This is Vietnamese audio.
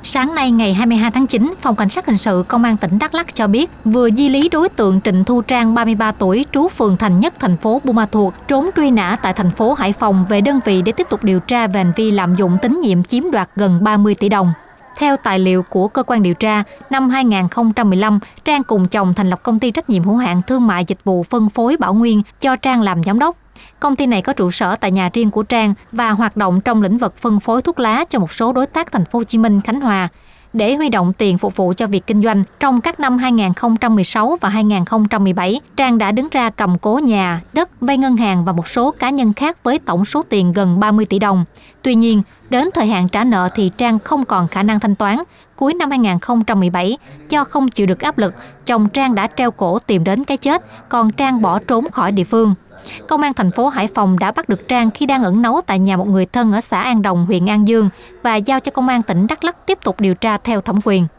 Sáng nay ngày 22 tháng 9, Phòng Cảnh sát Hình sự Công an tỉnh Đắk Lắk cho biết vừa di lý đối tượng Trịnh Thu Trang, 33 tuổi, trú phường Thành Nhất, thành phố Buôn Ma Thuột, trốn truy nã tại thành phố Hải Phòng về đơn vị để tiếp tục điều tra về hành vi lạm dụng tín nhiệm chiếm đoạt gần 30 tỷ đồng. Theo tài liệu của cơ quan điều tra, năm 2015, Trang cùng chồng thành lập công ty trách nhiệm hữu hạn thương mại dịch vụ phân phối Bảo Nguyên cho Trang làm giám đốc. Công ty này có trụ sở tại nhà riêng của Trang và hoạt động trong lĩnh vực phân phối thuốc lá cho một số đối tác thành phố Hồ Chí Minh, Khánh Hòa. Để huy động tiền phục vụ cho việc kinh doanh, trong các năm 2016 và 2017, Trang đã đứng ra cầm cố nhà, đất, vay ngân hàng và một số cá nhân khác với tổng số tiền gần 30 tỷ đồng. Tuy nhiên, đến thời hạn trả nợ thì Trang không còn khả năng thanh toán. Cuối năm 2017, do không chịu được áp lực, chồng Trang đã treo cổ tìm đến cái chết, còn Trang bỏ trốn khỏi địa phương. Công an thành phố Hải Phòng đã bắt được Trang khi đang ẩn náu tại nhà một người thân ở xã An Đồng, huyện An Dương và giao cho Công an tỉnh Đắk Lắk tiếp tục điều tra theo thẩm quyền.